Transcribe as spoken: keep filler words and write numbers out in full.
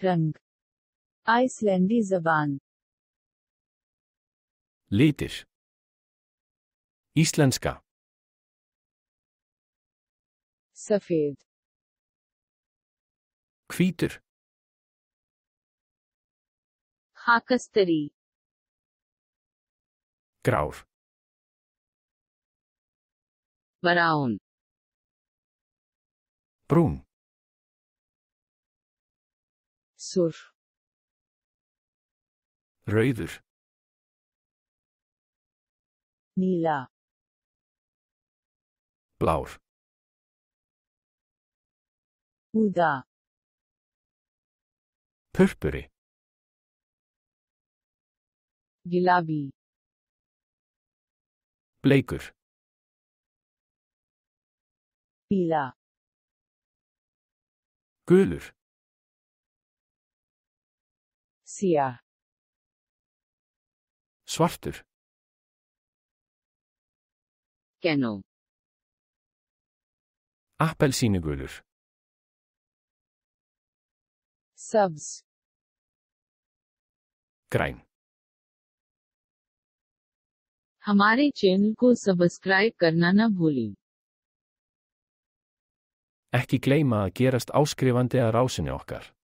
रंग आइसलैंडी ज़बान Litir. Íslenska. सफेद Hvítur. खाकस्तरी Grár. Brown Brún. सुर Rauður. नीला Blár. ऊदा Purpuri. गुलाबी Bleikur. पीला Gulur. सियाह Svartur. कैनो Appelsínugulur. सब्ज Græn. हमारे चैनल को सब्सक्राइब करना ना भूलें Ekki gleyma að gerast áskrifandi að rásinni okkar.